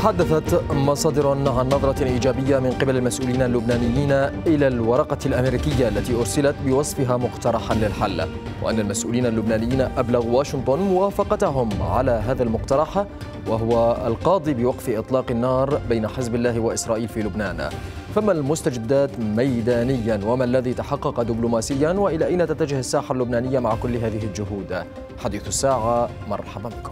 تحدثت مصادر عن نظرة إيجابية من قبل المسؤولين اللبنانيين إلى الورقة الأمريكية التي أرسلت بوصفها مقترحا للحل، وأن المسؤولين اللبنانيين أبلغوا واشنطن موافقتهم على هذا المقترح، وهو القاضي بوقف إطلاق النار بين حزب الله وإسرائيل في لبنان. فما المستجدات ميدانيا وما الذي تحقق دبلوماسيا، وإلى أين تتجه الساحة اللبنانية مع كل هذه الجهود؟ حديث الساعة، مرحبا بكم.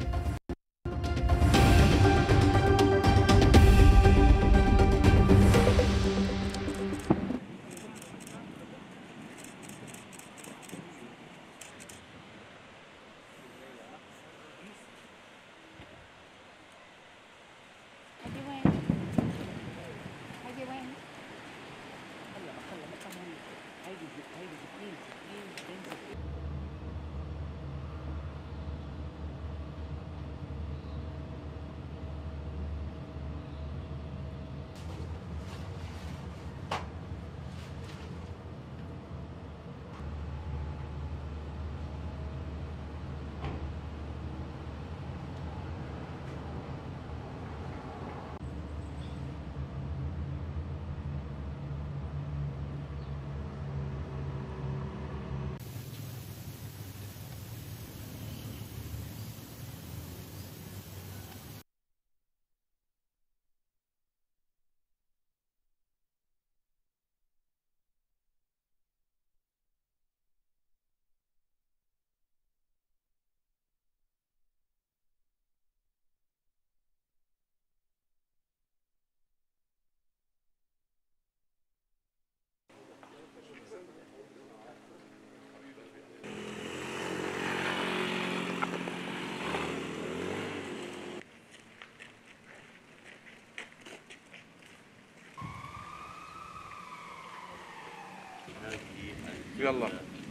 يلا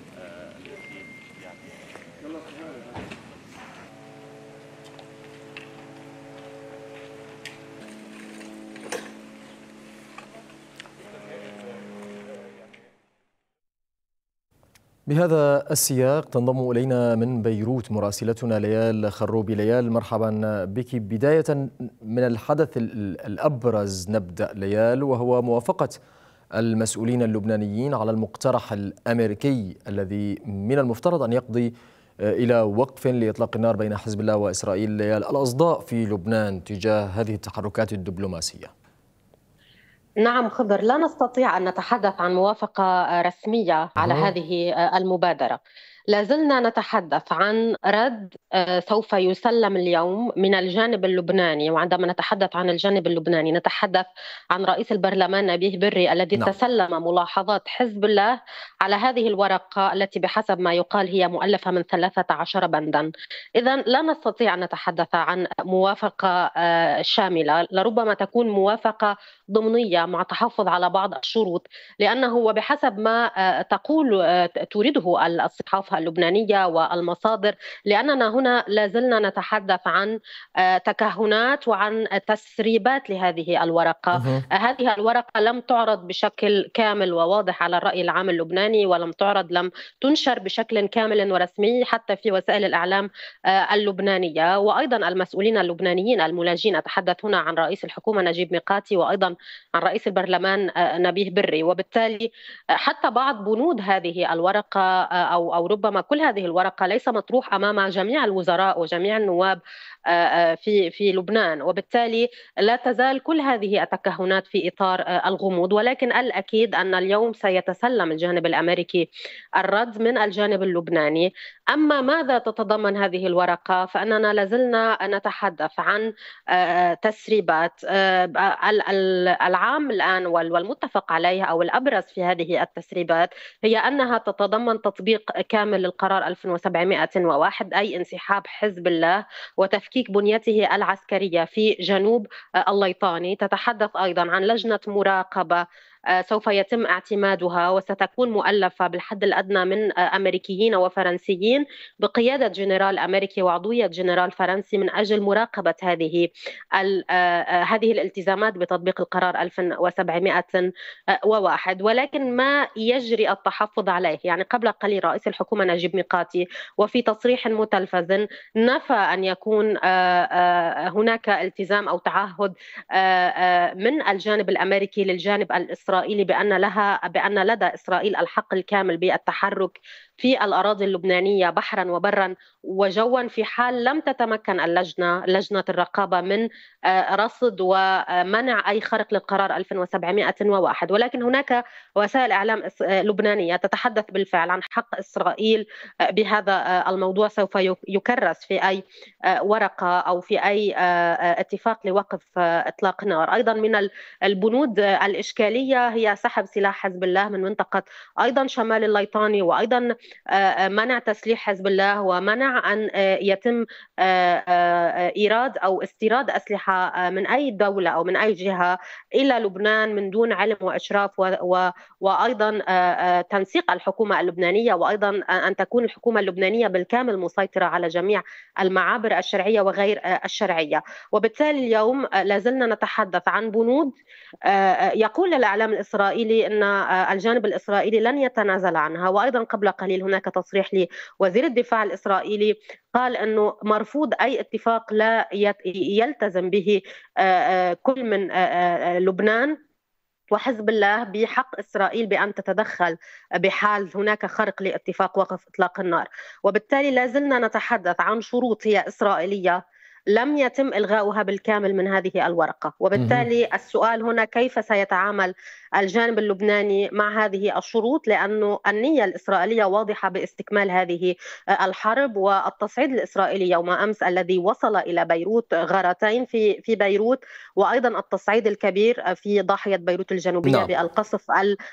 بهذا السياق تنضم إلينا من بيروت مراسلتنا ليال خروبي. ليال، مرحبا بك. بداية من الحدث الأبرز نبدأ ليال، وهو موافقة المسؤولين اللبنانيين على المقترح الأمريكي الذي من المفترض أن يقضي إلى وقف لإطلاق النار بين حزب الله وإسرائيل. ليال، الأصداء في لبنان تجاه هذه التحركات الدبلوماسية؟ نعم خضر، لا نستطيع أن نتحدث عن موافقة رسمية على هذه المبادرة. لازلنا نتحدث عن رد سوف يسلم اليوم من الجانب اللبناني، وعندما نتحدث عن الجانب اللبناني نتحدث عن رئيس البرلمان نبيه بري الذي تسلم ملاحظات حزب الله على هذه الورقة التي بحسب ما يقال هي مؤلفة من 13 بندا. إذن لا نستطيع أن نتحدث عن موافقة شاملة، لربما تكون موافقة ضمنية مع تحفظ على بعض الشروط، لأنه وبحسب ما تريده الصحافة اللبنانية والمصادر، لأننا هنا لازلنا نتحدث عن تكهنات وعن تسريبات لهذه الورقة. هذه الورقة لم تعرض بشكل كامل وواضح على الرأي العام اللبناني، لم تنشر بشكل كامل ورسمي حتى في وسائل الإعلام اللبنانية. وأيضا المسؤولين اللبنانيين الملاجين، أتحدث هنا عن رئيس الحكومة نجيب ميقاتي وأيضا عن رئيس البرلمان نبيه بري، وبالتالي حتى بعض بنود هذه الورقة أو ربما كل هذه الورقة ليس مطروح أمام جميع الوزراء وجميع النواب في لبنان، وبالتالي لا تزال كل هذه التكهنات في إطار الغموض. ولكن الأكيد أن اليوم سيتسلم الجانب الأمريكي الرد من الجانب اللبناني. أما ماذا تتضمن هذه الورقة فأننا لازلنا نتحدث عن تسريبات. العام الآن والمتفق عليه أو الأبرز في هذه التسريبات هي أنها تتضمن تطبيق كامل للقرار 1701، أي انسحاب حزب الله وتفكيك بنيته العسكرية في جنوب الليطاني. تتحدث أيضا عن لجنة مراقبة سوف يتم اعتمادها وستكون مؤلفة بالحد الأدنى من أمريكيين وفرنسيين بقيادة جنرال أمريكي وعضوية جنرال فرنسي من أجل مراقبة هذه الالتزامات بتطبيق القرار 1701. ولكن ما يجري التحفظ عليه، يعني قبل قليل رئيس الحكومة نجيب ميقاتي وفي تصريح متلفز نفى أن يكون هناك التزام أو تعهد من الجانب الأمريكي للجانب الإسرائيلي بأن لدى إسرائيل الحق الكامل بالتحرك في الأراضي اللبنانية بحرا وبرا وجوا في حال لم تتمكن لجنة الرقابة من رصد ومنع أي خرق للقرار 1701. ولكن هناك وسائل إعلام لبنانية تتحدث بالفعل عن حق إسرائيل بهذا الموضوع سوف يكرس في أي ورقة أو في أي اتفاق لوقف إطلاق نار. أيضا من البنود الإشكالية هي سحب سلاح حزب الله من منطقة أيضا شمال الليطاني، وأيضا منع تسليح حزب الله ومنع أن يتم إيراد أو استيراد أسلحة من أي دولة أو من أي جهة إلى لبنان من دون علم وإشراف، وأيضا تنسيق الحكومة اللبنانية، وأيضا أن تكون الحكومة اللبنانية بالكامل مسيطرة على جميع المعابر الشرعية وغير الشرعية. وبالتالي اليوم لازلنا نتحدث عن بنود يقول الإعلام الإسرائيلي أن الجانب الإسرائيلي لن يتنازل عنها. وأيضا قبل قليل هناك تصريح لوزير الدفاع الإسرائيلي قال أنه مرفوض أي اتفاق لا يلتزم به كل من لبنان وحزب الله بحق إسرائيل بأن تتدخل بحال هناك خرق لاتفاق وقف إطلاق النار. وبالتالي لازلنا نتحدث عن شروط هي إسرائيلية لم يتم إلغاؤها بالكامل من هذه الورقة. وبالتالي السؤال هنا كيف سيتعامل الجانب اللبناني مع هذه الشروط، لأنه النية الإسرائيلية واضحة باستكمال هذه الحرب. والتصعيد الإسرائيلي يوم أمس الذي وصل إلى بيروت، غارتين في بيروت، وأيضا التصعيد الكبير في ضاحية بيروت الجنوبية بالقصف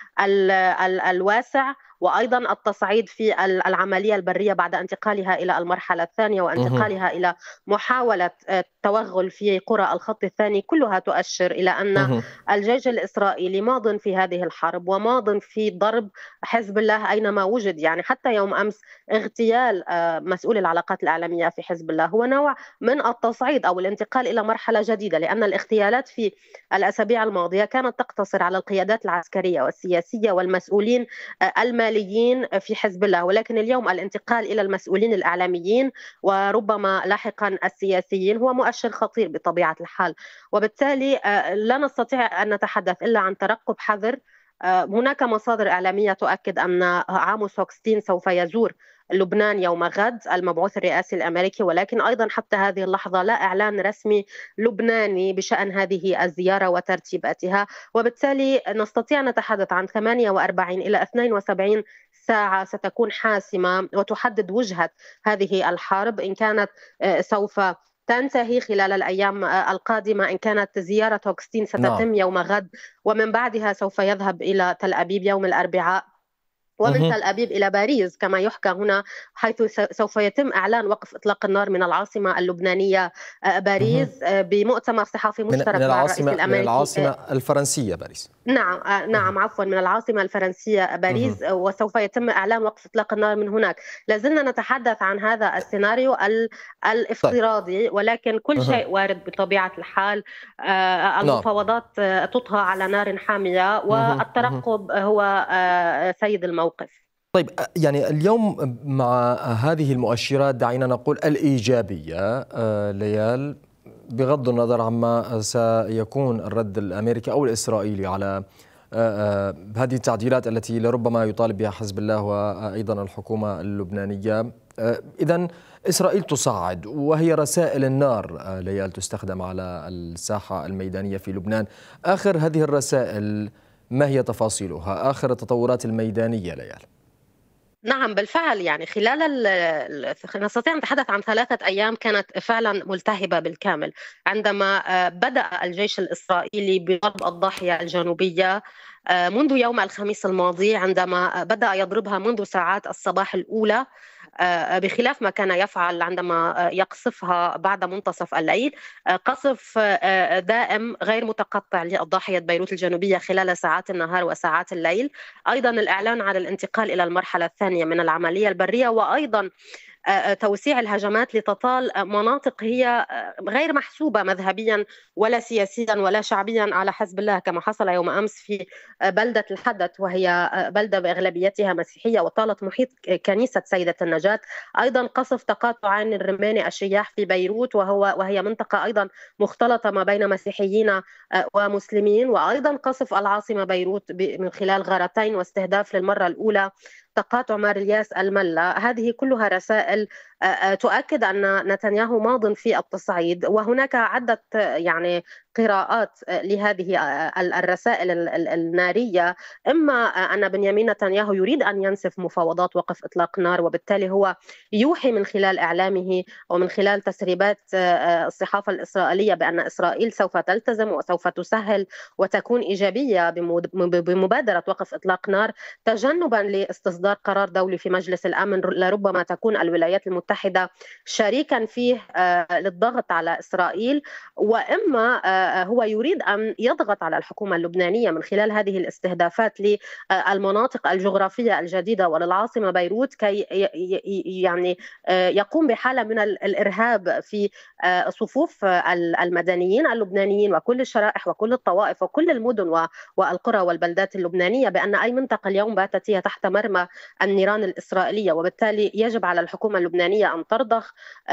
الواسع، وأيضا التصعيد في العملية البرية بعد انتقالها إلى المرحلة الثانية وانتقالها إلى محاولة التوغل في قرى الخط الثاني. كلها تؤشر إلى أن الجيش الإسرائيلي ماض في هذه الحرب وماض في ضرب حزب الله أينما وجد. يعني حتى يوم أمس اغتيال مسؤول العلاقات الإعلامية في حزب الله هو نوع من التصعيد أو الانتقال إلى مرحلة جديدة، لأن الاغتيالات في الأسابيع الماضية كانت تقتصر على القيادات العسكرية والسياسية والمسؤولين الماليين في حزب الله، ولكن اليوم الانتقال إلى المسؤولين الإعلاميين وربما لاحقا السياسيين هو مؤشر خطير بطبيعة الحال. وبالتالي لا نستطيع أن نتحدث إلا عن ترقب حذر. هناك مصادر إعلامية تؤكد أن عاموس هوكستين سوف يزور لبنان يوم غد، المبعوث الرئاسي الأمريكي، ولكن أيضا حتى هذه اللحظة لا إعلان رسمي لبناني بشأن هذه الزيارة وترتيباتها. وبالتالي نستطيع أن نتحدث عن 48 إلى 72 ساعة ستكون حاسمة وتحدد وجهة هذه الحرب، إن كانت سوف تنتهي خلال الأيام القادمة، إن كانت زيارة هوكستين ستتم يوم غد ومن بعدها سوف يذهب إلى تل أبيب يوم الأربعاء، ومن تل أبيب إلى باريس كما يحكى هنا، حيث سوف يتم إعلان وقف إطلاق النار من العاصمة اللبنانية باريس بمؤتمر صحفي مشترك مع الرئيس الأمريكي. من العاصمة الفرنسية باريس. نعم عفوا، من العاصمة الفرنسية باريس، وسوف يتم إعلان وقف إطلاق النار من هناك. لازلنا نتحدث عن هذا السيناريو الافتراضي، ولكن كل شيء وارد بطبيعة الحال. المفاوضات تطهى على نار حامية والترقب هو سيد الموقف. طيب، يعني اليوم مع هذه المؤشرات دعينا نقول الإيجابية ليال، بغض النظر عما سيكون الرد الأمريكي أو الإسرائيلي على هذه التعديلات التي لربما يطالب بها حزب الله وأيضا الحكومة اللبنانية، إذن إسرائيل تصعد وهي رسائل النار ليال تستخدم على الساحة الميدانية في لبنان. آخر هذه الرسائل ما هي تفاصيلها؟ آخر التطورات الميدانية ليال؟ نعم بالفعل، يعني خلال نستطيع أن نتحدث عن 3 أيام كانت فعلا ملتهبة بالكامل. عندما بدأ الجيش الإسرائيلي بضرب الضاحية الجنوبية منذ يوم الخميس الماضي، عندما بدأ يضربها منذ ساعات الصباح الأولى، بخلاف ما كان يفعل عندما يقصفها بعد منتصف الليل. قصف دائم غير متقطع لضاحية بيروت الجنوبية خلال ساعات النهار وساعات الليل. أيضا الإعلان عن الانتقال إلى المرحلة الثانية من العملية البرية، وأيضا توسيع الهجمات لتطال مناطق هي غير محسوبة مذهبيا ولا سياسيا ولا شعبيا على حزب الله، كما حصل يوم أمس في بلدة الحدث، وهي بلدة بأغلبيتها مسيحية وطالت محيط كنيسة سيدة النجاة. أيضا قصف تقاطع عين الرماني الشياح في بيروت، وهي منطقة أيضا مختلطة ما بين مسيحيين ومسلمين. وأيضا قصف العاصمة بيروت من خلال غارتين واستهداف للمرة الأولى تقاطع مارلياس الملا. هذه كلها رسائل تؤكد أن نتنياهو ماض في التصعيد، وهناك عدة يعني قراءات لهذه الرسائل النارية. إما أن بنيامين نتنياهو يريد أن ينسف مفاوضات وقف إطلاق نار، وبالتالي هو يوحي من خلال إعلامه ومن خلال تسريبات الصحافة الإسرائيلية بأن إسرائيل سوف تلتزم وسوف تسهل وتكون إيجابية بمبادرة وقف إطلاق نار، تجنبا لاستصدار قرار دولي في مجلس الأمن لربما تكون الولايات المتحدة شريكا فيه للضغط على إسرائيل. وإما هو يريد أن يضغط على الحكومة اللبنانية من خلال هذه الاستهدافات للمناطق الجغرافية الجديدة وللعاصمة بيروت، كي يعني يقوم بحالة من الإرهاب في صفوف المدنيين اللبنانيين وكل الشرائح وكل الطوائف وكل المدن والقرى والبلدات اللبنانية، بأن أي منطقة اليوم باتت هي تحت مرمى النيران الإسرائيلية. وبالتالي يجب على الحكومة اللبنانية أن ترضخ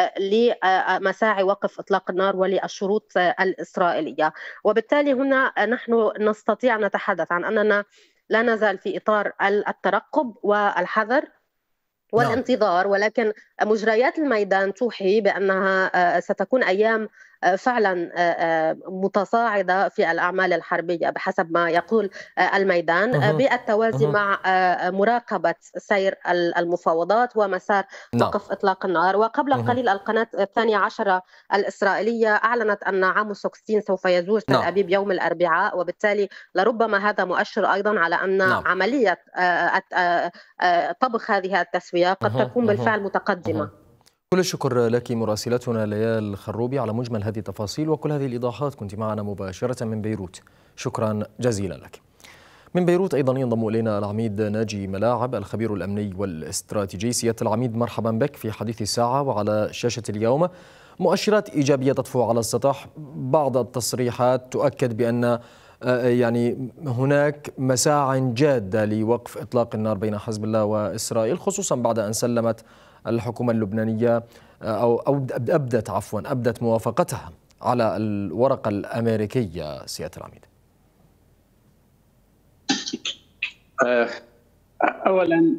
لمساعي وقف إطلاق النار وللشروط الإسرائيلية. وبالتالي هنا نحن نستطيع أن نتحدث عن أننا لا نزال في إطار الترقب والحذر والانتظار، ولكن مجريات الميدان توحي بأنها ستكون أيام فعلا متصاعدة في الأعمال الحربية بحسب ما يقول الميدان، بالتوازي مع مراقبة سير المفاوضات ومسار وقف إطلاق النار. وقبل قليل القناة 12 الإسرائيلية أعلنت أن عاموس هوكستين سوف يزور تل أبيب يوم الأربعاء، وبالتالي لربما هذا مؤشر أيضا على أن عملية طبخ هذه التسوية قد تكون بالفعل متقدمة. كل الشكر لك مراسلتنا ليال خروبي على مجمل هذه التفاصيل وكل هذه الإيضاحات، كنت معنا مباشرة من بيروت، شكرا جزيلا لك. من بيروت أيضا ينضم إلينا العميد ناجي ملاعب الخبير الأمني والاستراتيجي. سيادة العميد مرحبا بك في حديث الساعة وعلى شاشة اليوم. مؤشرات إيجابية تطفو على السطح، بعض التصريحات تؤكد بأن يعني هناك مساع جادة لوقف إطلاق النار بين حزب الله وإسرائيل، خصوصا بعد أن سلمت الحكومة اللبنانية أو أبدت موافقتها على الورقة الأمريكية. سيادة العميد، أولا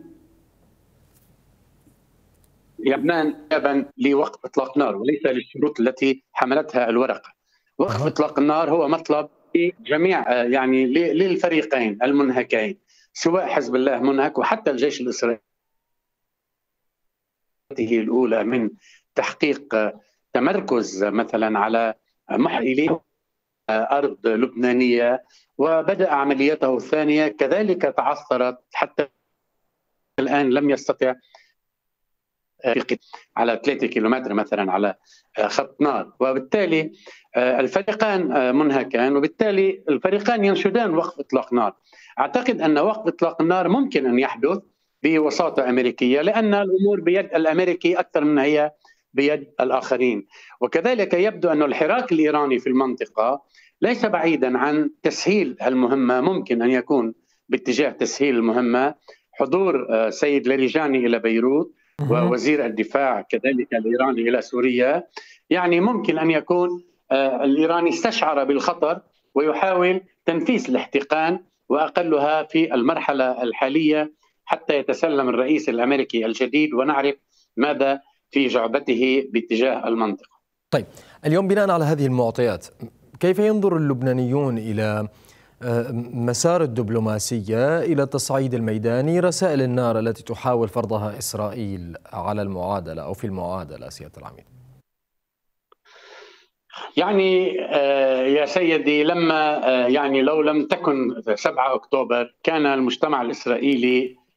لبنان طلبا لوقف إطلاق نار وليس للشروط التي حملتها الورقة. وقف إطلاق النار هو مطلب جميع يعني للفريقين المنهكين، سواء حزب الله منهك وحتى الجيش الإسرائيلي الأولى من تحقيق تمركز مثلا على محيلي أرض لبنانية، وبدأ عمليته الثانية كذلك تعثرت حتى الآن لم يستطع على 3 كيلومتر مثلا على خط نار، وبالتالي الفريقان منهكان، وبالتالي الفريقان ينشدان وقف إطلاق نار. أعتقد أن وقف إطلاق النار ممكن أن يحدث بوساطة أمريكية، لأن الأمور بيد الأمريكي أكثر من هي بيد الآخرين. وكذلك يبدو أن الحراك الإيراني في المنطقة ليس بعيدا عن تسهيل المهمة، ممكن أن يكون باتجاه تسهيل المهمة. حضور سيد لاريجاني إلى بيروت ووزير الدفاع كذلك الإيراني إلى سوريا، يعني ممكن أن يكون الإيراني استشعر بالخطر ويحاول تنفيس الاحتقان وأقلها في المرحلة الحالية حتى يتسلم الرئيس الأمريكي الجديد ونعرف ماذا في جعبته باتجاه المنطقة. طيب، اليوم بناء على هذه المعطيات كيف ينظر اللبنانيون إلى مسار الدبلوماسية إلى التصعيد الميداني، رسائل النار التي تحاول فرضها إسرائيل على المعادلة أو في المعادلة؟ سيادة العميد، يعني يا سيدي، لما يعني لو لم تكن 7 أكتوبر كان المجتمع الإسرائيلي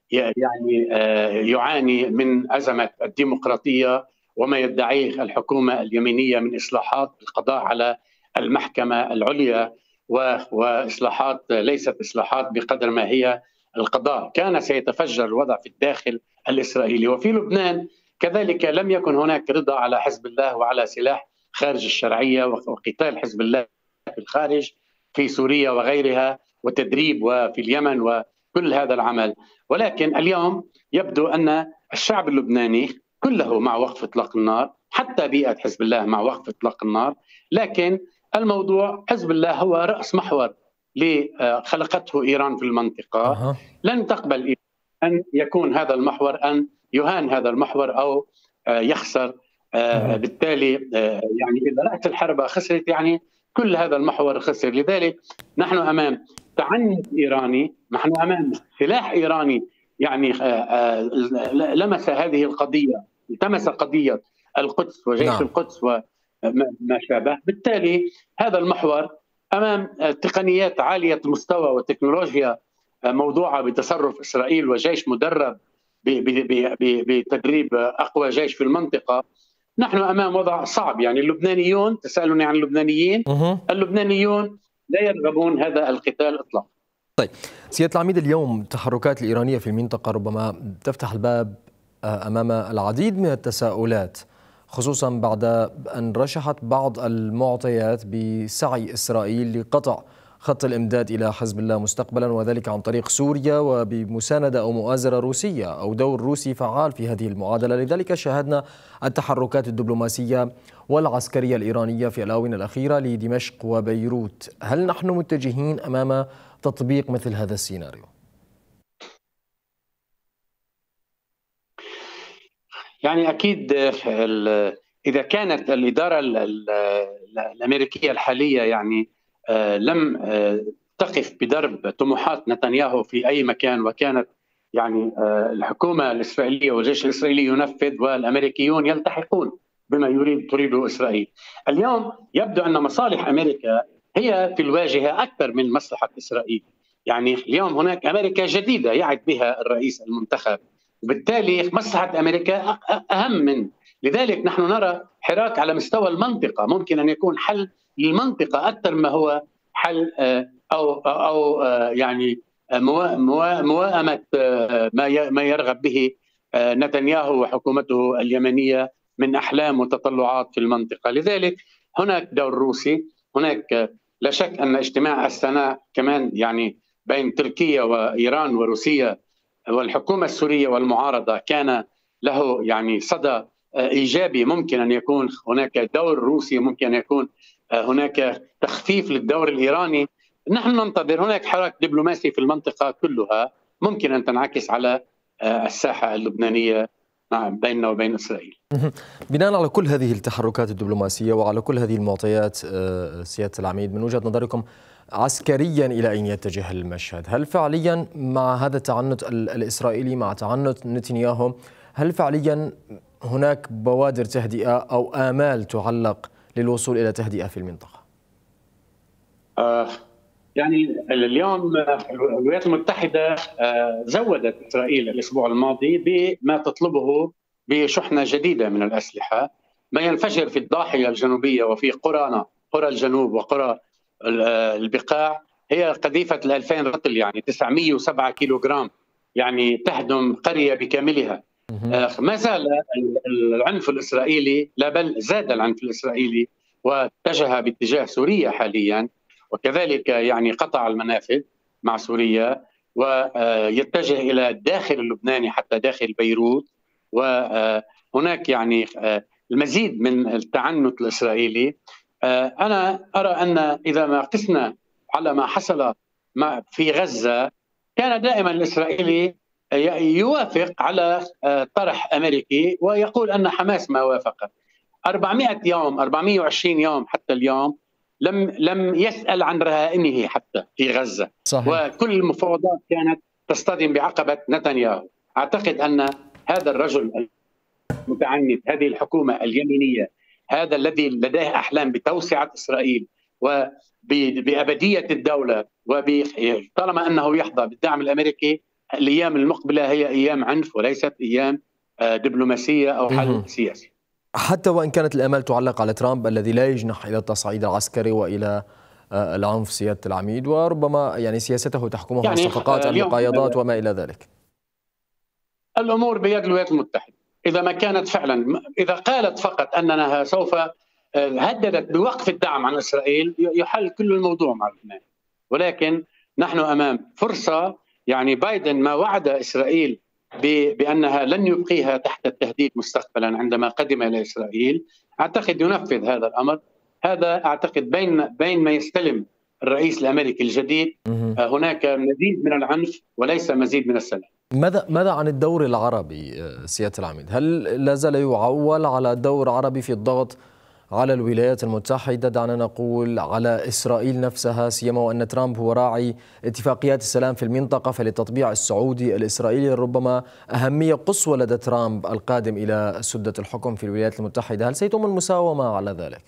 يعني يعاني من أزمة الديمقراطية وما يدعيه الحكومة اليمينية من إصلاحات القضاء على المحكمة العليا، وإصلاحات ليست إصلاحات بقدر ما هي القضاء. كان سيتفجر الوضع في الداخل الإسرائيلي. وفي لبنان كذلك لم يكن هناك رضا على حزب الله وعلى سلاح خارج الشرعية وقتال حزب الله في الخارج في سوريا وغيرها، وتدريب وفي اليمن وكل هذا العمل. ولكن اليوم يبدو أن الشعب اللبناني كله مع وقف إطلاق النار، حتى بيئة حزب الله مع وقف إطلاق النار. لكن الموضوع حزب الله هو رأس محور خلقته إيران في المنطقة. لن تقبل أن يكون هذا المحور، أن يهان هذا المحور أو يخسر. بالتالي يعني إذا رأت الحرب خسرت، يعني كل هذا المحور خسر. لذلك نحن أمام تعنت إيراني، نحن أمام سلاح إيراني يعني لمس هذه القضية، التمس قضية القدس وجيش القدس وما شابه. بالتالي هذا المحور أمام تقنيات عالية المستوى وتكنولوجيا موضوعة بتصرف إسرائيل وجيش مدرب بتدريب أقوى جيش في المنطقة. نحن أمام وضع صعب. يعني اللبنانيون، تسألوني عن اللبنانيين، اللبنانيون لا يرغبون هذا القتال إطلاقا. طيب سيادة العميد، اليوم التحركات الإيرانية في المنطقة ربما تفتح الباب أمام العديد من التساؤلات، خصوصا بعد أن رشحت بعض المعطيات بسعي إسرائيل لقطع خط الإمداد إلى حزب الله مستقبلا، وذلك عن طريق سوريا وبمساندة أو مؤازرة روسية أو دور روسي فعال في هذه المعادلة. لذلك شاهدنا التحركات الدبلوماسية والعسكرية الإيرانية في الآونة الأخيرة لدمشق وبيروت. هل نحن متجهين أمام تطبيق مثل هذا السيناريو؟ يعني أكيد إذا كانت الإدارة الأمريكية الحالية يعني لم تقف بدرب طموحات نتنياهو في أي مكان، وكانت يعني الحكومة الإسرائيلية والجيش الإسرائيلي ينفذ والأمريكيون يلتحقون بما تريده إسرائيل. اليوم يبدو أن مصالح أمريكا هي في الواجهة أكثر من مصلحة إسرائيل. يعني اليوم هناك أمريكا جديدة يعد بها الرئيس المنتخب، وبالتالي مصلحة أمريكا أهم من. لذلك نحن نرى حراك على مستوى المنطقة، ممكن أن يكون حل للمنطقة أكثر ما هو حل أو يعني موائمة ما يرغب به نتنياهو وحكومته اليمنية من أحلام وتطلعات في المنطقة. لذلك هناك دور روسي، هناك لا شك أن اجتماع السنة كمان يعني بين تركيا وإيران وروسيا والحكومة السورية والمعارضة كان له يعني صدى إيجابي. ممكن أن يكون هناك دور روسي، ممكن أن يكون هناك تخفيف للدور الإيراني. نحن ننتظر. هناك حراك دبلوماسي في المنطقة كلها ممكن أن تنعكس على الساحة اللبنانية بيننا وبين إسرائيل. بناء على كل هذه التحركات الدبلوماسية وعلى كل هذه المعطيات سيادة العميد، من وجهة نظركم عسكريا إلى أين يتجه المشهد؟ هل فعليا مع هذا التعنت الإسرائيلي، مع تعنت نتنياهو، هل فعليا هناك بوادر تهدئة أو آمال تعلق للوصول إلى تهدئة في المنطقة؟ يعني اليوم الولايات المتحدة زودت إسرائيل الأسبوع الماضي بما تطلبه بشحنة جديدة من الأسلحة. ما ينفجر في الضاحية الجنوبية وفي قرانا، قرى الجنوب وقرى البقاع، هي قذيفة 2000 رطل، يعني 907 كيلوغرام، يعني تهدم قرية بكاملها. ما زال العنف الإسرائيلي، لا بل زاد العنف الإسرائيلي واتجه باتجاه سوريا حاليا، وكذلك يعني قطع المنافذ مع سوريا ويتجه إلى الداخل اللبناني حتى داخل بيروت. وهناك يعني المزيد من التعنت الإسرائيلي. أنا أرى أن إذا ما قسنا على ما حصل في غزة، كان دائما الإسرائيلي يوافق على طرح أمريكي ويقول أن حماس ما وافق. 400 يوم 420 يوم حتى اليوم لم يسأل عن رهائنه حتى في غزة. صحيح. وكل المفاوضات كانت تصطدم بعقبة نتنياهو. أعتقد أن هذا الرجل المتعنت، هذه الحكومة اليمينية، هذا الذي لديه أحلام بتوسعة إسرائيل وبأبدية الدولة، وطالما أنه يحظى بالدعم الأمريكي، الأيام المقبلة هي أيام عنف وليست أيام دبلوماسية أو حل سياسي. حتى وإن كانت الآمال تعلق على ترامب الذي لا يجنح إلى التصعيد العسكري وإلى العنف سيادة العميد، وربما يعني سياسته تحكمه يعني الصفقات المقايضات وما إلى ذلك. الأمور بيد الولايات المتحدة. إذا ما كانت فعلا، إذا قالت فقط أنها سوف هددت بوقف الدعم عن إسرائيل، يحل كل الموضوع مع لبنان. ولكن نحن أمام فرصة، يعني بايدن ما وعد إسرائيل بأنها لن يبقيها تحت التهديد مستقبلا عندما قدم إلى إسرائيل، أعتقد ينفذ هذا الأمر. هذا أعتقد بين ما يستلم الرئيس الأمريكي الجديد هناك مزيد من العنف وليس مزيد من السلام. ماذا عن الدور العربي سيادة العميد؟ هل لا زال يعول على دور عربي في الضغط على الولايات المتحدة، دعنا نقول على إسرائيل نفسها، سيما وأن ترامب هو راعي اتفاقيات السلام في المنطقة، فللتطبيع السعودي الإسرائيلي ربما أهمية قصوى لدى ترامب القادم إلى سدة الحكم في الولايات المتحدة. هل سيتم المساومة على ذلك؟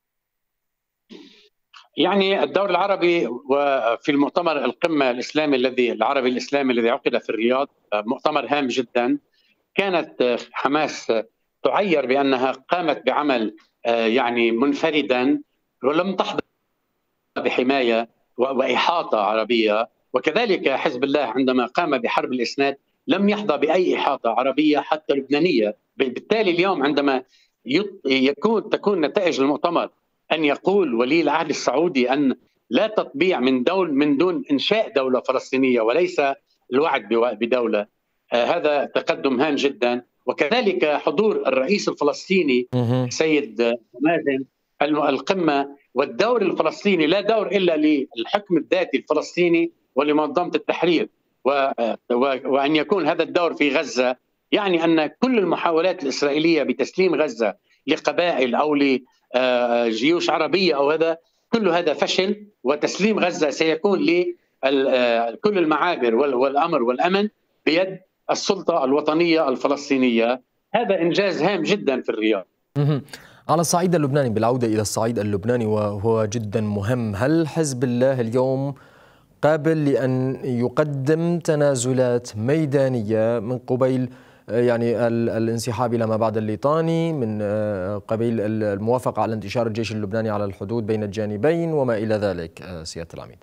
يعني الدور العربي وفي المؤتمر القمة الإسلامي العربي الإسلامي الذي عقد في الرياض، مؤتمر هام جدا. كانت حماس تعير بأنها قامت بعمل يعني منفردا ولم تحظى بحماية وإحاطة عربية، وكذلك حزب الله عندما قام بحرب الإسناد لم يحظى بأي إحاطة عربية حتى لبنانية. بالتالي اليوم عندما تكون نتائج المؤتمر أن يقول ولي العهد السعودي أن لا تطبيع من دون إنشاء دولة فلسطينية وليس الوعد بدولة، هذا تقدم هام جدا. وكذلك حضور الرئيس الفلسطيني سيد مازن القمة، والدور الفلسطيني لا دور إلا للحكم الذاتي الفلسطيني ولمنظمة التحرير، وأن يكون هذا الدور في غزة، يعني أن كل المحاولات الإسرائيلية بتسليم غزة لقبائل أو لجيوش عربية أو كل هذا فشل، وتسليم غزة سيكون لكل المعابر والأمر والأمن بيد السلطة الوطنية الفلسطينية. هذا إنجاز هام جدا في الرياض. على الصعيد اللبناني، بالعودة إلى الصعيد اللبناني وهو جدا مهم، هل حزب الله اليوم قابل لأن يقدم تنازلات ميدانية من قبيل يعني الانسحاب إلى ما بعد الليطاني، من قبيل الموافقة على انتشار الجيش اللبناني على الحدود بين الجانبين وما إلى ذلك سيادة العميد؟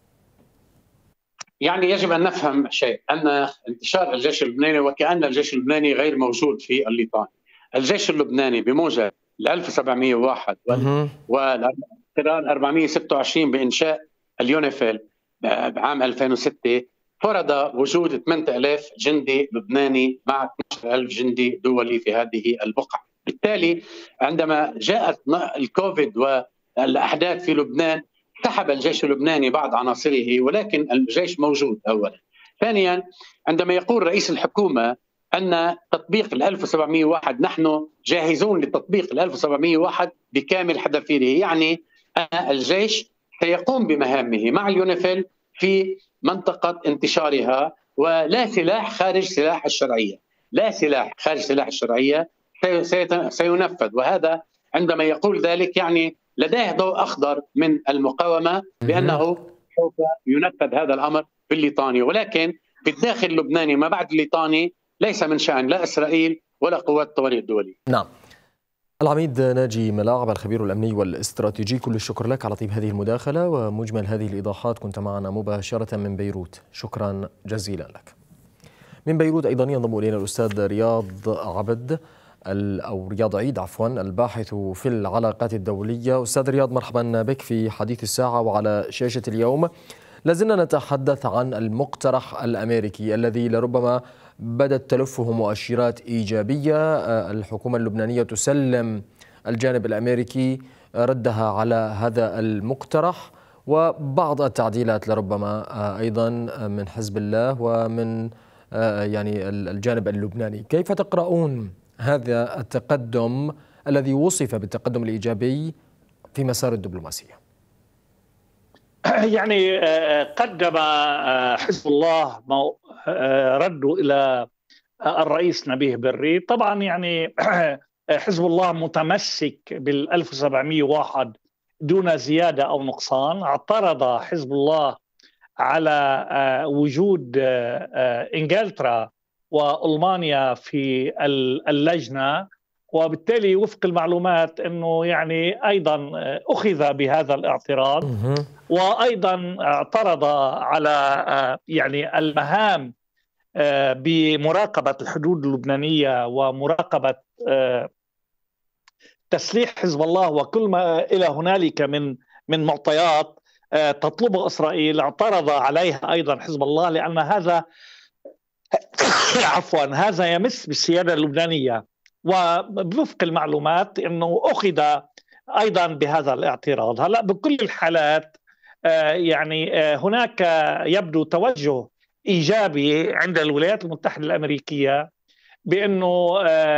يعني يجب أن نفهم شيء، أن انتشار الجيش اللبناني وكأن الجيش اللبناني غير موجود في الليطان. الجيش اللبناني بموجب 1701 والقرار 426 بإنشاء اليونيفيل بعام 2006 فرض وجود 8000 جندي لبناني مع 12000 جندي دولي في هذه البقعة. بالتالي عندما جاءت الكوفيد والأحداث في لبنان سحب الجيش اللبناني بعض عناصره، ولكن الجيش موجود أولا. ثانيا، عندما يقول رئيس الحكومة أن تطبيق 1701 نحن جاهزون لتطبيق 1701 بكامل حذافيره، يعني أن الجيش سيقوم بمهامه مع اليونيفيل في منطقة انتشارها، ولا سلاح خارج سلاح الشرعية، لا سلاح خارج سلاح الشرعية سينفذ. وهذا عندما يقول ذلك يعني لديه ضوء أخضر من المقاومة بأنه سوف ينفذ هذا الأمر في الليطاني، ولكن في الداخل اللبناني ما بعد الليطاني ليس من شأن لا إسرائيل ولا قوات الطوارئ الدولية. نعم. العميد ناجي ملاعب الخبير الأمني والاستراتيجي، كل الشكر لك على طيب هذه المداخلة ومجمل هذه الإيضاحات، كنت معنا مباشرة من بيروت، شكرا جزيلا لك. من بيروت أيضا ينضم إلينا الأستاذ رياض عبد أو رياض عيد عفوا، الباحث في العلاقات الدولية. أستاذ رياض، مرحبا بك في حديث الساعة وعلى شاشة اليوم. لازلنا نتحدث عن المقترح الأمريكي الذي لربما بدت تلفه مؤشرات إيجابية. الحكومة اللبنانية تسلم الجانب الأمريكي ردها على هذا المقترح، وبعض التعديلات لربما أيضا من حزب الله ومن يعني الجانب اللبناني. كيف تقرؤون هذا التقدم الذي وصف بالتقدم الإيجابي في مسار الدبلوماسية؟ يعني قدم حزب الله ردوا إلى الرئيس نبيه بري. طبعا يعني حزب الله متمسك بال 1701 دون زيادة أو نقصان. اعترض حزب الله على وجود إنجلترا وألمانيا في اللجنة، وبالتالي وفق المعلومات أنه يعني أيضا أخذ بهذا الاعتراض، وأيضا اعترض على يعني المهام بمراقبة الحدود اللبنانية ومراقبة تسليح حزب الله وكل ما إلى هنالك من معطيات تطلبها إسرائيل. اعترض عليها أيضا حزب الله لأن هذا هذا يمس بالسيادة اللبنانية، وبوفق المعلومات أنه أخذ أيضا بهذا الاعتراض. هلأ بكل الحالات يعني هناك يبدو توجه إيجابي عند الولايات المتحدة الأمريكية بأنه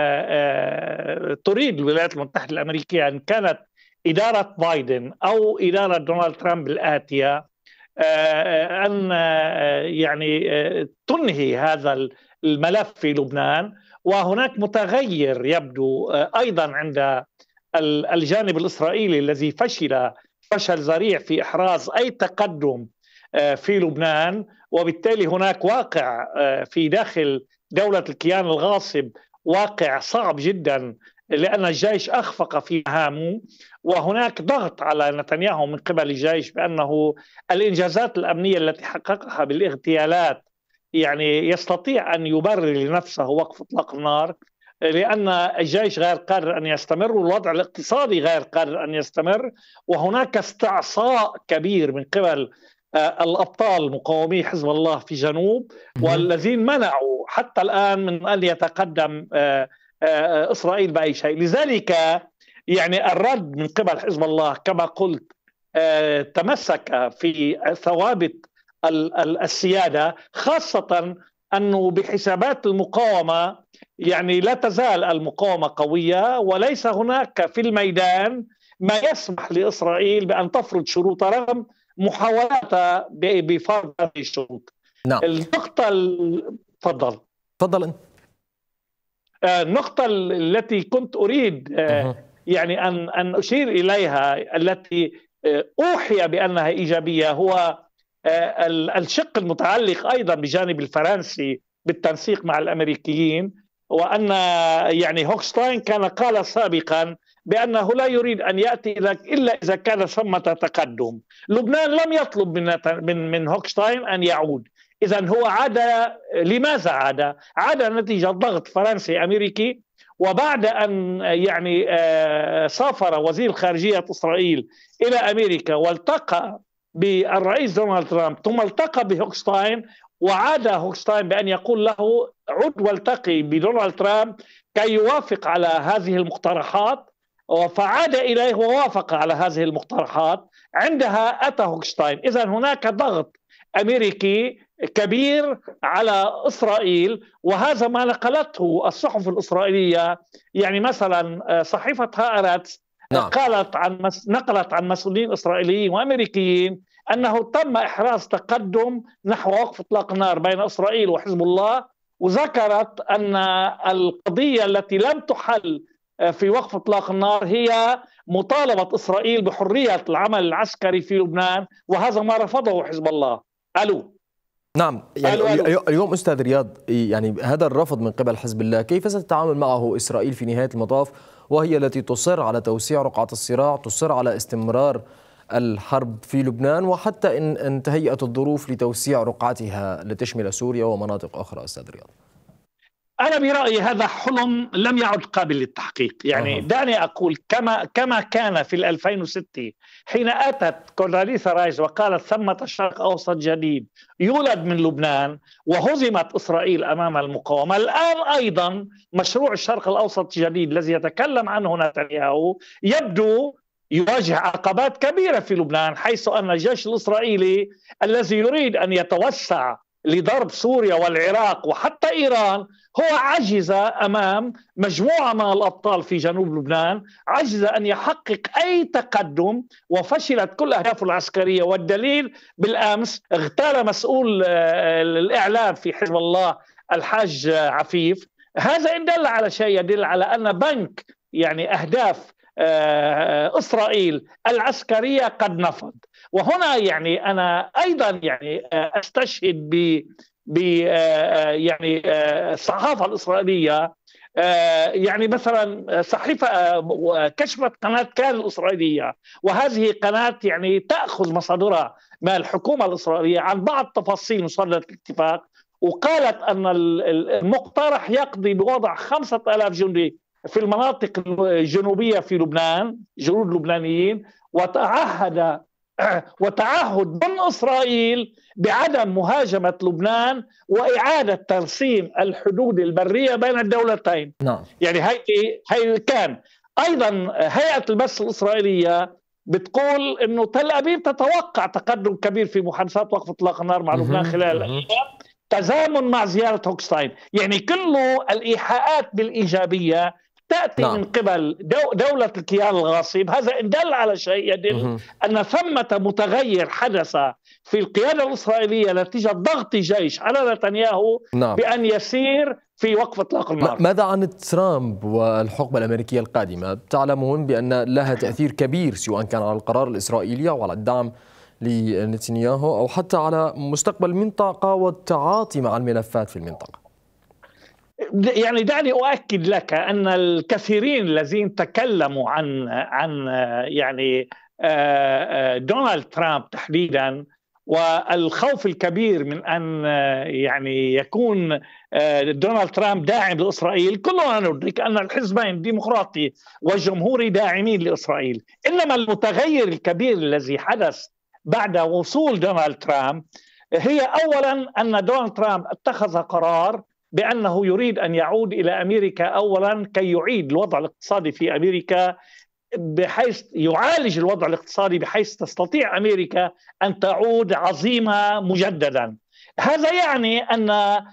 تريد الولايات المتحدة الأمريكية أن كانت إدارة بايدن أو إدارة دونالد ترامب الآتية أن يعني تنهي هذا الملف في لبنان. وهناك متغير يبدو أيضا عند الجانب الإسرائيلي الذي فشل ذريع في إحراز أي تقدم في لبنان، وبالتالي هناك واقع في داخل دولة الكيان الغاصب، واقع صعب جدا لأن الجيش أخفق في مهامه، وهناك ضغط على نتنياهو من قبل الجيش بأنه الإنجازات الأمنية التي حققها بالاغتيالات يعني يستطيع أن يبرر لنفسه وقف إطلاق النار، لأن الجيش غير قادر أن يستمر والوضع الاقتصادي غير قادر أن يستمر، وهناك استعصاء كبير من قبل الأبطال مقاومي حزب الله في جنوب، والذين منعوا حتى الآن من أن يتقدم إسرائيل بأي شيء. لذلك يعني الرد من قبل حزب الله كما قلت تمسك في ثوابت السيادة، خاصة أنه بحسابات المقاومة يعني لا تزال المقاومة قوية، وليس هناك في الميدان ما يسمح لإسرائيل بأن تفرض شروط رغم محاولاتها بفرض هذه الشروط. نعم. النقطة تفضل. النقطة التي كنت أريد يعني أن أشير إليها التي أوحي بأنها إيجابية هو الشق المتعلق أيضا بجانب الفرنسي بالتنسيق مع الأمريكيين، وأن يعني هوكشتاين كان قال سابقا بأنه لا يريد أن يأتي إلا إذا كان ثمة تقدم. لبنان لم يطلب من هوكشتاين أن يعود، إذن هو عاد. لماذا عاد؟ عاد نتيجة ضغط فرنسي أمريكي، وبعد أن يعني سافر وزير خارجية إسرائيل إلى أمريكا والتقى بالرئيس دونالد ترامب ثم التقى بهوكشتاين، وعاد هوكشتاين بأن يقول له عد والتقي بدونالد ترامب كي يوافق على هذه المقترحات، فعاد إليه ووافق على هذه المقترحات. عندها أتى هوكشتاين. إذن هناك ضغط أمريكي كبير على إسرائيل، وهذا ما نقلته الصحف الإسرائيلية. يعني مثلا صحيفة هآرتس نقلت عن مسؤولين إسرائيليين وأمريكيين أنه تم إحراز تقدم نحو وقف إطلاق النار بين إسرائيل وحزب الله، وذكرت أن القضية التي لم تحل في وقف إطلاق النار هي مطالبة إسرائيل بحرية العمل العسكري في لبنان، وهذا ما رفضه حزب الله. نعم. يعني اليوم أستاذ رياض، يعني هذا الرفض من قبل حزب الله كيف ستتعامل معه إسرائيل في نهاية المطاف، وهي التي تصر على توسيع رقعة الصراع، تصر على استمرار الحرب في لبنان، وحتى إن تهيأت الظروف لتوسيع رقعتها لتشمل سوريا ومناطق أخرى؟ أستاذ رياض، أنا برأيي هذا حلم لم يعد قابل للتحقيق. يعني دعني أقول كما كان في 2006 حين أتت كونداليسا رايس وقالت ثمة شرق أوسط جديد يولد من لبنان، وهزمت إسرائيل أمام المقاومة. الآن أيضا مشروع الشرق الأوسط الجديد الذي يتكلم عنه نتنياهو يبدو يواجه عقبات كبيرة في لبنان، حيث أن الجيش الإسرائيلي الذي يريد أن يتوسع لضرب سوريا والعراق وحتى إيران هو عجز أمام مجموعة من الأبطال في جنوب لبنان، عجز أن يحقق أي تقدم، وفشلت كل أهدافه العسكرية. والدليل بالأمس اغتال مسؤول الإعلام في حزب الله الحاج عفيف. هذا إن دل على شيء يدل على أن بنك يعني أهداف إسرائيل العسكرية قد نفض. وهنا يعني أنا أيضا يعني أستشهد ب يعني الصحافة الإسرائيلية. يعني مثلا صحيفة كشفت قناة كان الإسرائيلية، وهذه قناة يعني تأخذ مصادرها من الحكومة الإسرائيلية عن بعض تفاصيل مسودة الاتفاق، وقالت أن المقترح يقضي بوضع 5000 جندي في المناطق الجنوبية في لبنان، جنود لبنانيين، وتعهد من إسرائيل بعدم مهاجمة لبنان وإعادة ترسيم الحدود البرية بين الدولتين. نعم. يعني هي كان أيضا هيئة البث الإسرائيلية بتقول إنه تل أبيب تتوقع تقدم كبير في محادثات وقف إطلاق النار مع لبنان خلال الأيام، تزامن مع زيارة هوكستاين. يعني كل الإيحاءات بالإيجابية تأتي من قبل دولة الكيان الغاصب. هذا إن دل على شيء يدل أن ثمة متغير حدث في القيادة الإسرائيلية نتيجة ضغط جيش على نتنياهو بأن يسير في وقف إطلاق النار. ماذا عن ترامب والحقبة الأمريكية القادمة؟ تعلمون بأن لها تأثير كبير سواء كان على القرار الإسرائيلي أو على الدعم لنتنياهو أو حتى على مستقبل المنطقة والتعاطي مع الملفات في المنطقة. يعني دعني أؤكد لك أن الكثيرين الذين تكلموا عن يعني دونالد ترامب تحديدا والخوف الكبير من أن يعني يكون دونالد ترامب داعم لإسرائيل، كلنا ندرك أن الحزبين الديمقراطي والجمهوري داعمين لإسرائيل. إنما المتغير الكبير الذي حدث بعد وصول دونالد ترامب هي أولا أن دونالد ترامب اتخذ قرار بأنه يريد أن يعود إلى أمريكا أولا كي يعيد الوضع الاقتصادي في أمريكا، بحيث يعالج الوضع الاقتصادي بحيث تستطيع أمريكا أن تعود عظيمة مجددا. هذا يعني أن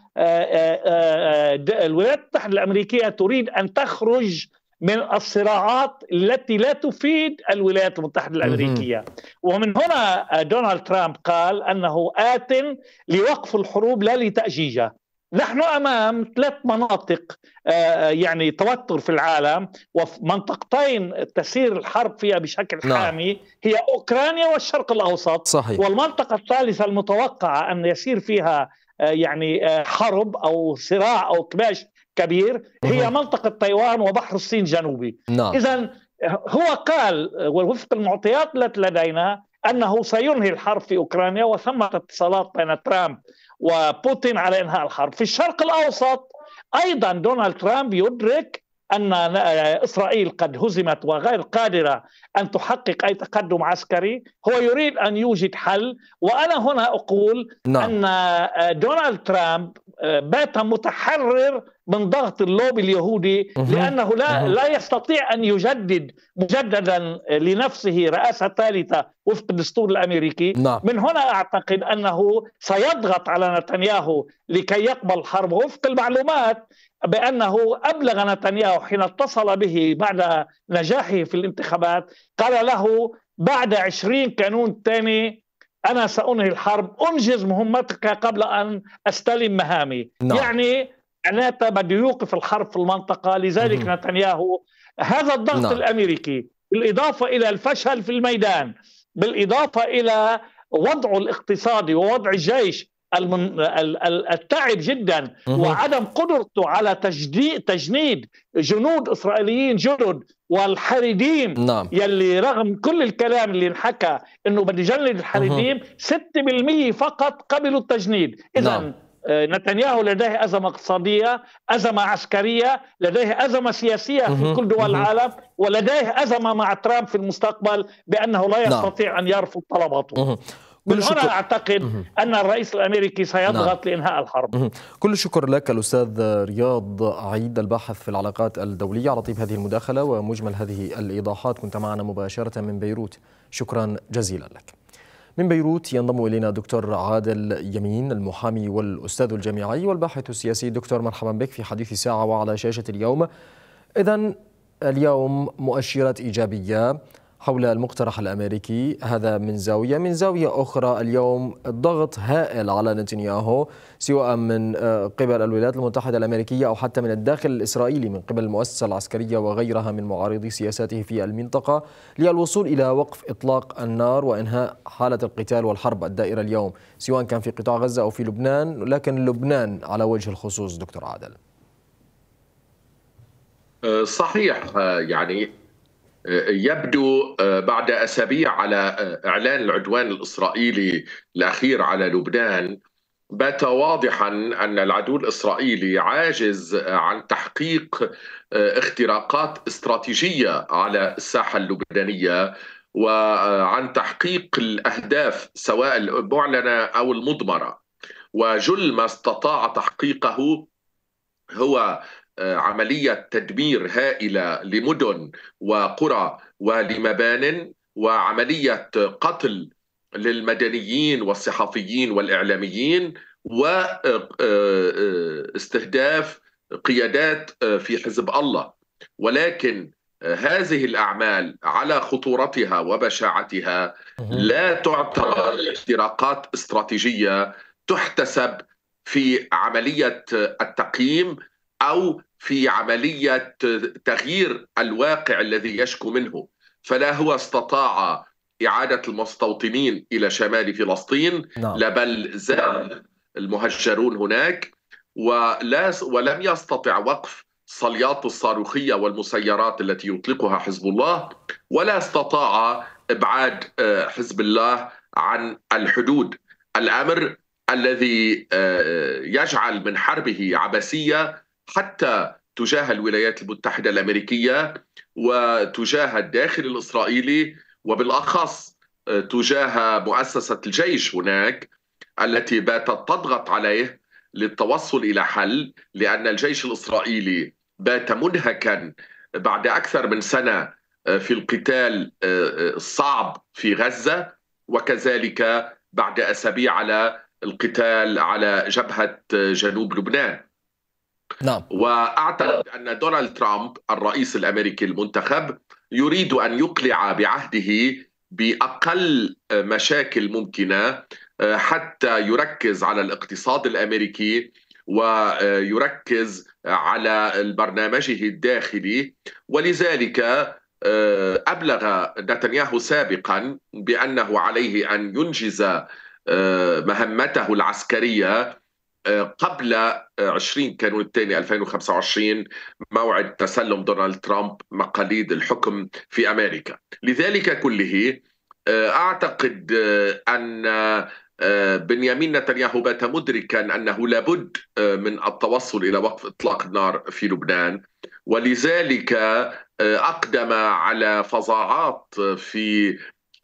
الولايات المتحدة الأمريكية تريد أن تخرج من الصراعات التي لا تفيد الولايات المتحدة الأمريكية. ومن هنا دونالد ترامب قال أنه آت لوقف الحروب لا لتأجيجها. نحن أمام 3 مناطق يعني توتر في العالم، ومنطقتين تسير الحرب فيها بشكل حامي هي أوكرانيا والشرق الأوسط. صحيح. والمنطقة الثالثة المتوقعة أن يسير فيها يعني حرب أو صراع أو كباش كبير هي منطقة تايوان وبحر الصين الجنوبي. إذن هو قال وفق المعطيات التي لدينا أنه سينهي الحرب في أوكرانيا، وثمة اتصالات بين ترامب وبوتين على إنهاء الحرب. في الشرق الأوسط أيضا دونالد ترامب يدرك أن إسرائيل قد هزمت وغير قادرة أن تحقق أي تقدم عسكري. هو يريد أن يوجد حل، وأنا هنا أقول أن دونالد ترامب بات متحرر من ضغط اللوبي اليهودي، لأنه لا يستطيع أن يجدد مجددا لنفسه رئاسة ثالثة وفق الدستور الأمريكي. من هنا أعتقد أنه سيضغط على نتنياهو لكي يقبل الحرب. وفق المعلومات بأنه أبلغ نتنياهو حين اتصل به بعد نجاحه في الانتخابات، قال له بعد 20 كانون ثاني أنا سأنهي الحرب، أنجز مهمتك قبل أن أستلم مهامي. يعني معناته بده يوقف الحرب في المنطقة. لذلك نتنياهو هذا الضغط الأمريكي بالإضافة إلى الفشل في الميدان، بالإضافة إلى وضعه الاقتصادي ووضع الجيش التعب جدا وعدم قدرته على تجنيد جنود إسرائيليين جدد والحريديم. يلي رغم كل الكلام اللي انحكى انه بده يجند الحريديم 6% فقط قبلوا التجنيد. اذا نتنياهو لديه أزمة اقتصادية، أزمة عسكرية، لديه أزمة سياسية في كل دول العالم، ولديه أزمة مع ترامب في المستقبل بأنه لا يستطيع أن يرفض طلباته. من هنا أعتقد أن الرئيس الأمريكي سيضغط لإنهاء الحرب. كل الشكر لك الأستاذ رياض عيد، الباحث في العلاقات الدولية، على طيب هذه المداخلة ومجمل هذه الإيضاحات. كنت معنا مباشرة من بيروت، شكرا جزيلا لك. من بيروت ينضم إلينا دكتور عادل يمين، المحامي والأستاذ الجامعي والباحث السياسي. دكتور مرحبا بك في حديث ساعة وعلى شاشة اليوم. إذن اليوم مؤشرات إيجابية حول المقترح الأمريكي، هذا من زاوية. من زاوية أخرى، اليوم ضغط هائل على نتنياهو سواء من قبل الولايات المتحدة الأمريكية أو حتى من الداخل الإسرائيلي من قبل المؤسسة العسكرية وغيرها من معارضي سياساته في المنطقة للوصول إلى وقف إطلاق النار وإنهاء حالة القتال والحرب الدائرة اليوم، سواء كان في قطاع غزة أو في لبنان، لكن لبنان على وجه الخصوص دكتور عادل. صحيح، يعني يبدو بعد أسابيع على إعلان العدوان الإسرائيلي الأخير على لبنان، بات واضحا أن العدو الإسرائيلي عاجز عن تحقيق اختراقات استراتيجية على الساحة اللبنانية وعن تحقيق الأهداف سواء المعلنة أو المضمرة. وجل ما استطاع تحقيقه هو عملية تدمير هائلة لمدن وقرى ولمبان، وعملية قتل للمدنيين والصحفيين والإعلاميين، واستهداف قيادات في حزب الله. ولكن هذه الأعمال على خطورتها وبشاعتها لا تعتبر اختراقات استراتيجية تحتسب في عملية التقييم أو في عملية تغيير الواقع الذي يشكو منه. فلا هو استطاع إعادة المستوطنين إلى شمال فلسطين، لا بل زاد المهجرون هناك، ولم يستطع وقف صليات الصاروخية والمسيرات التي يطلقها حزب الله، ولا استطاع إبعاد حزب الله عن الحدود، الأمر الذي يجعل من حربه عبثية حتى تجاه الولايات المتحدة الأمريكية وتجاه الداخل الإسرائيلي، وبالأخص تجاه مؤسسة الجيش هناك التي باتت تضغط عليه للتوصل إلى حل، لأن الجيش الإسرائيلي بات منهكا بعد أكثر من سنة في القتال الصعب في غزة، وكذلك بعد أسابيع على القتال على جبهة جنوب لبنان. نعم. وأعتقد أن دونالد ترامب الرئيس الأمريكي المنتخب يريد أن يقلع بعهده بأقل مشاكل ممكنة حتى يركز على الاقتصاد الأمريكي ويركز على برنامجه الداخلي. ولذلك أبلغ نتنياهو سابقا بأنه عليه أن ينجز مهمته العسكرية قبل 20 كانون الثاني 2025، موعد تسلم دونالد ترامب مقاليد الحكم في أمريكا. لذلك كله أعتقد أن بنيامين نتنياهو بات مدركا أنه لابد من التوصل إلى وقف إطلاق النار في لبنان، ولذلك أقدم على فظاعات في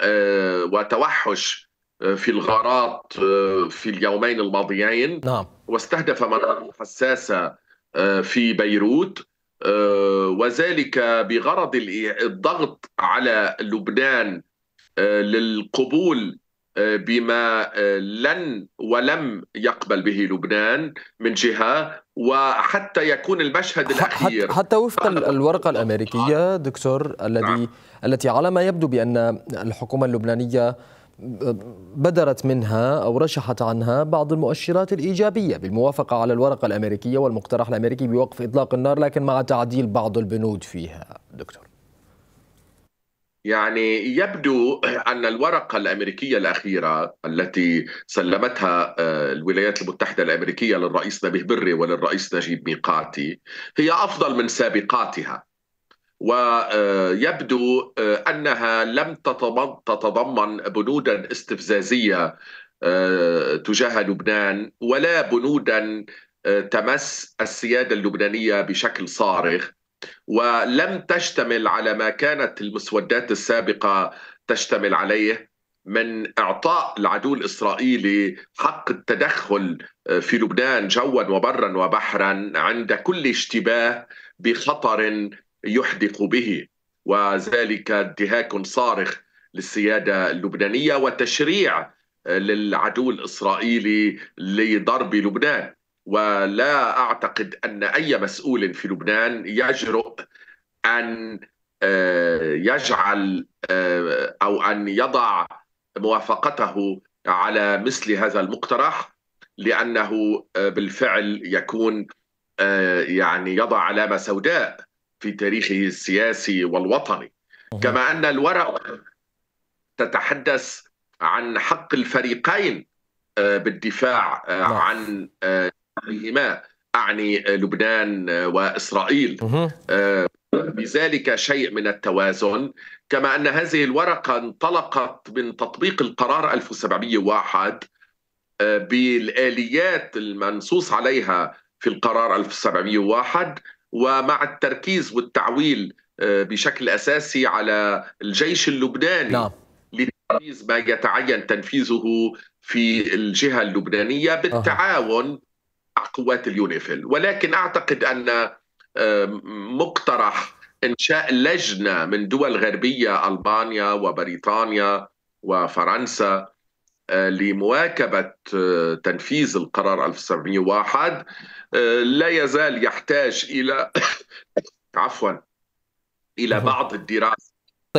وتوحش في الغارات في اليومين الماضيين. نعم. واستهدف مناطق حساسة في بيروت، وذلك بغرض الضغط على لبنان للقبول بما لن ولم يقبل به لبنان من جهة، وحتى يكون المشهد الأخير حتى وفق الورقة الأمريكية دكتور التي على ما يبدو بأن الحكومة اللبنانية بدرت منها أو رشحت عنها بعض المؤشرات الإيجابية بالموافقة على الورقة الأمريكية والمقترح الأمريكي بوقف إطلاق النار، لكن مع تعديل بعض البنود فيها دكتور. يعني يبدو أن الورقة الأمريكية الأخيرة التي سلمتها الولايات المتحدة الأمريكية للرئيس نبيه بري وللرئيس نجيب ميقاتي هي أفضل من سابقاتها، ويبدو أنها لم تتضمن بنودا استفزازية تجاه لبنان ولا بنودا تمس السيادة اللبنانية بشكل صارخ، ولم تشتمل على ما كانت المسودات السابقة تشتمل عليه من إعطاء العدو الإسرائيلي حق التدخل في لبنان جوا وبرا وبحرا عند كل اشتباه بخطر يحدق به، وذلك انتهاك صارخ للسيادة اللبنانية وتشريع للعدو الإسرائيلي لضرب لبنان. ولا أعتقد أن أي مسؤول في لبنان يجرؤ أن يجعل أو أن يضع موافقته على مثل هذا المقترح، لأنه بالفعل يكون يعني يضع علامة سوداء في تاريخه السياسي والوطني. كما أن الورقة تتحدث عن حق الفريقين بالدفاع عن شعبهما، أعني لبنان وإسرائيل، بذلك شيء من التوازن. كما أن هذه الورقة انطلقت من تطبيق القرار 1701 بالآليات المنصوص عليها في القرار 1701، ومع التركيز والتعويل بشكل أساسي على الجيش اللبناني لتنفيذ ما يتعين تنفيذه في الجهة اللبنانية بالتعاون مع قوات اليونيفيل. ولكن أعتقد أن مقترح إنشاء لجنة من دول غربية، ألبانيا وبريطانيا وفرنسا، لمواكبة تنفيذ القرار 1701 لا يزال يحتاج إلى إلى بعض الدراسة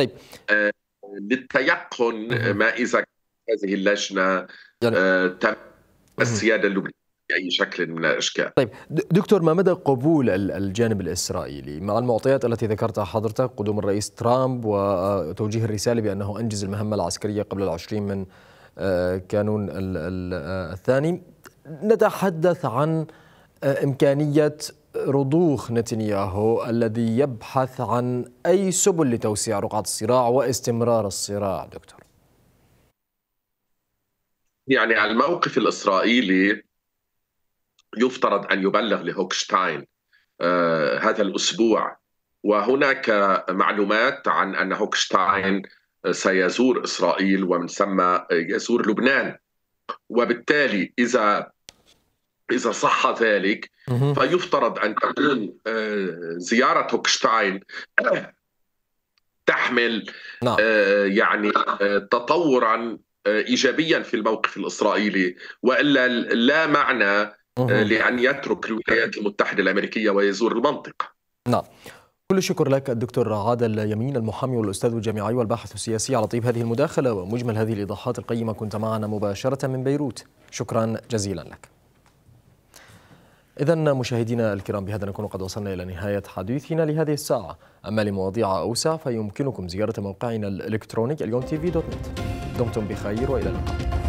للتيقن ما إذا هذه اللجنة تم السيادة اللبنانية بأي شكل من الأشكال. طيب دكتور، ما مدى قبول الجانب الإسرائيلي مع المعطيات التي ذكرتها حضرتك، قدوم الرئيس ترامب وتوجيه الرسالة بأنه أنجز المهمة العسكرية قبل 20 من كانون الثاني؟ نتحدث عن إمكانية رضوخ نتنياهو الذي يبحث عن أي سبل لتوسيع رقعة الصراع واستمرار الصراع. دكتور، يعني الموقف الإسرائيلي يفترض أن يبلغ لهوكشتاين هذا الأسبوع، وهناك معلومات عن أن هوكشتاين سيزور إسرائيل ومن ثم يزور لبنان. وبالتالي إذا صح ذلك فيفترض أن تكون زيارة هوكشتاين تحمل يعني تطورا إيجابيا في الموقف الإسرائيلي، وإلا لا معنى لأن يترك الولايات المتحدة الأمريكية ويزور المنطقة. نعم، كل الشكر لك الدكتور عادل يمين، المحامي والأستاذ الجامعي والباحث السياسي، على طيب هذه المداخلة ومجمل هذه الإيضاحات القيمة. كنت معنا مباشرة من بيروت، شكرا جزيلا لك. إذن مشاهدينا الكرام، بهذا نكون قد وصلنا إلى نهاية حديثنا لهذه الساعة. أما لمواضيع أوسع فيمكنكم زيارة موقعنا الإلكتروني اليوم tv.net. دمتم بخير وإلى اللقاء.